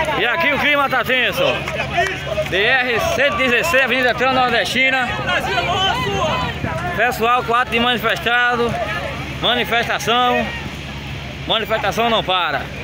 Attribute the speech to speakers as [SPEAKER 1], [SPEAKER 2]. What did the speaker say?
[SPEAKER 1] E aqui o clima tá tenso. BR-116, Avenida Transnordestina. Pessoal, 4 de manifestado. Manifestação não para.